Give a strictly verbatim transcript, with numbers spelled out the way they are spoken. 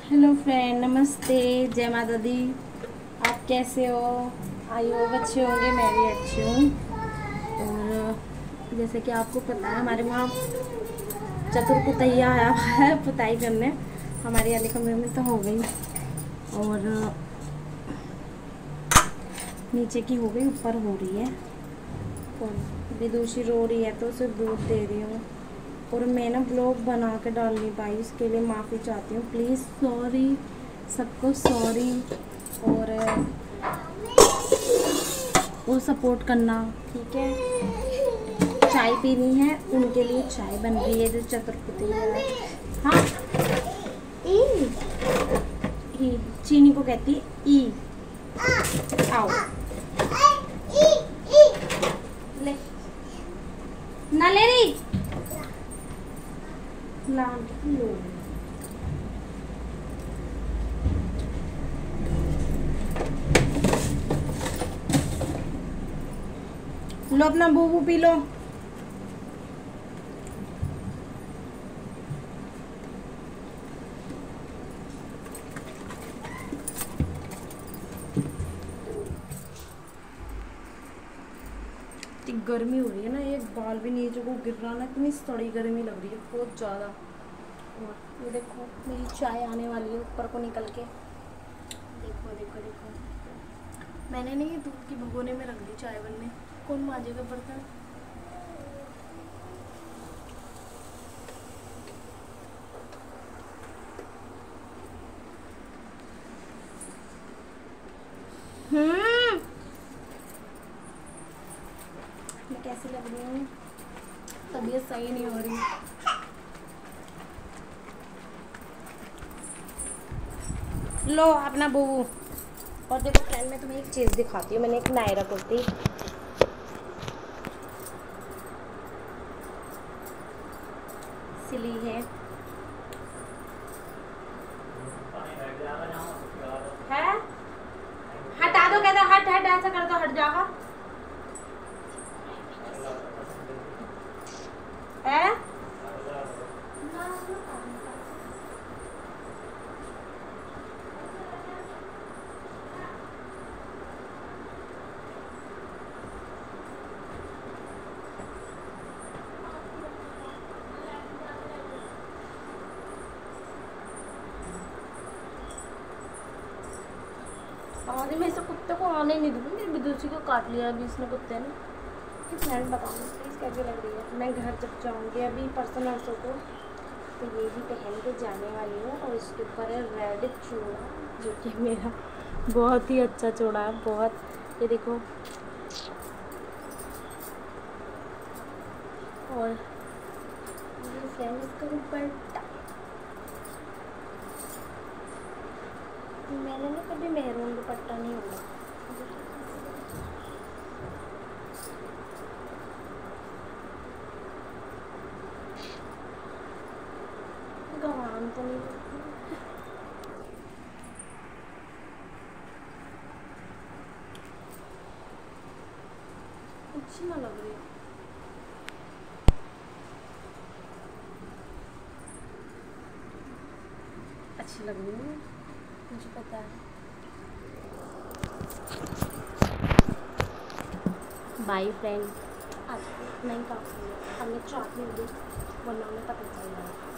Hello friend, नमस्ते, जय माता दी। आप कैसे हो? आई होप अच्छे होंगे। मैं भी अच्छी हूँ। और जैसे कि आपको पता है, हमारे वहाँ चतुर्पुतैया आया हुआ है पुताई करने। हमारे वाले कमरे में तो हो गई, और नीचे की हो गई, ऊपर हो रही है। और विदुषी रो रही है तो उसे दूध दे रही हूँ। और मैं ना ब्लॉग बना के डाल नहीं पाई, इसके लिए माफ़ी चाहती हूँ। प्लीज़ सॉरी, सबको सॉरी। और वो सपोर्ट करना, ठीक है। चाय पीनी है, उनके लिए चाय बन रही है जो चतुर्पुती है। हाँ, ई ई चीनी को कहती है ई। आओ ले, ना ले रही ला लो। लो अपना बूबू पी लो। इतनी गर्मी हो रही है ना, एक बाल भी नीचे को गिर रहा ना, इतनी सड़ी गर्मी लग रही है बहुत ज़्यादा। और ये देखो, मेरी चाय आने वाली है ऊपर को निकल के। देखो देखो देखो, मैंने नहीं दूध की भगोने में रख दी चाय बनने। कौन मांजेगा बर्तन? हम्म मैं कैसी लग रही हूँ? तबीयत सही नहीं हो रही। लो अपना बूबू। और देखो फ्रेंड, मैं तुम्हें एक चीज़ दिखाती हूँ। मैंने एक नायरा कुर्ती सिली है। है हटा दो, कहते हट हट, ऐसा कर दो, हट जाएगा। है आज मैं इसे कुत्ते को आने नहीं दूँगी। मेरी विदुषी को काट लिया अभी इसने कुत्ते ने। कि फ्रेंड बताओ प्लीज़ कैसी लग रही है? मैं घर जब जाऊँगी अभी परसों नरसों को, तो ये भी पहन के जाने वाली हूँ। और इसके ऊपर है रेड चूड़ा, जो कि मेरा बहुत ही अच्छा चूड़ा है, बहुत। ये देखो, और ये फ्रेंड इसका दुपट्टा। मैंने ना कभी मेहरून दुपट्टा नहीं हुआ। गवान तो नहीं अच्छी ना लग रही है। अच्छी लग रही है, मुझे पता है। बाय फ्रेंड, आज नहीं काफी है, हमने चाट नहीं दी, वरना हमें पता चल रहा है।